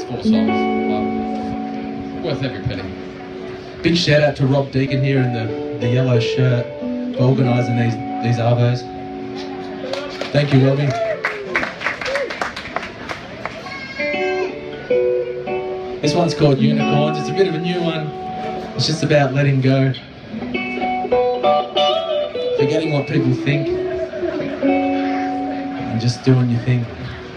4 songs, but worth every penny. Big shout out to Rob Deacon here in the yellow shirt for organising these arvos. Thank you, Robbie. This one's called Unicorns. It's a bit of a new one. It's just about letting go, forgetting what people think, and just doing your thing.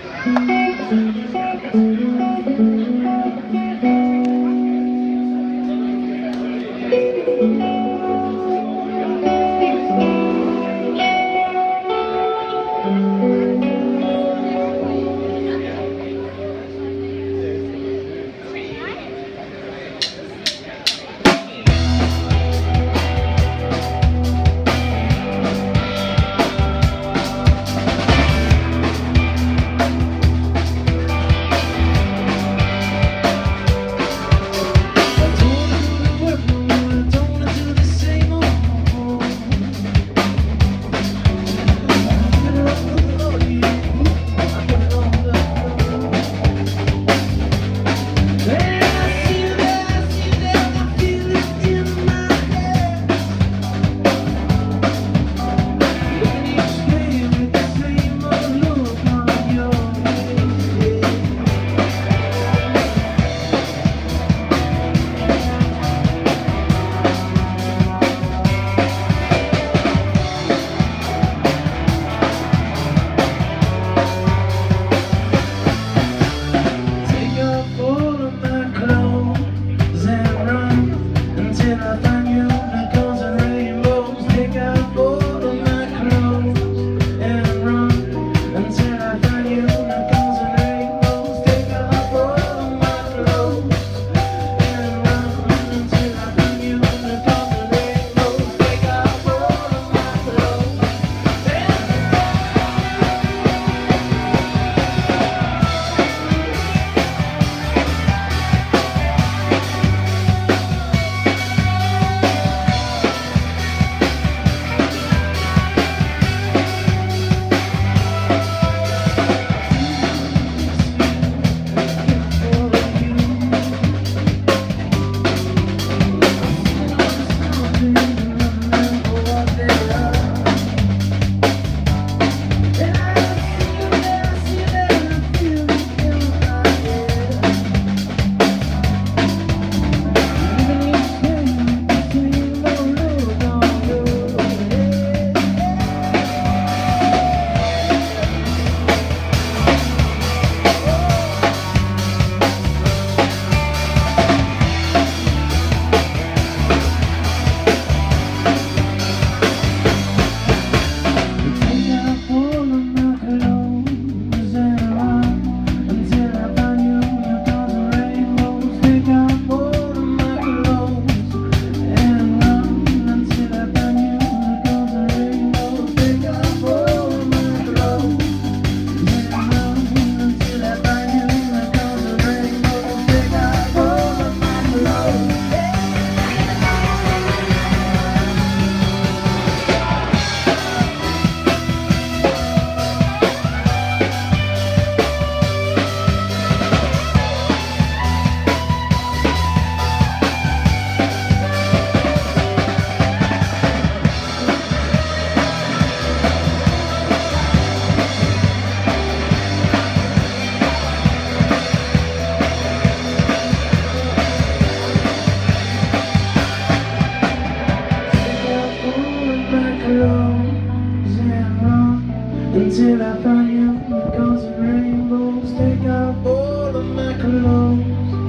Until I find you, unicorns and rainbows. Take out all of my clothes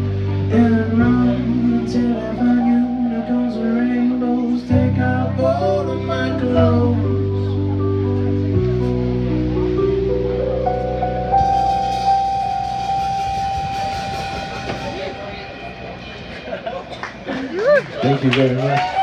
and run. Until I find you, unicorns and rainbows. Take out all of my clothes. Thank you very much.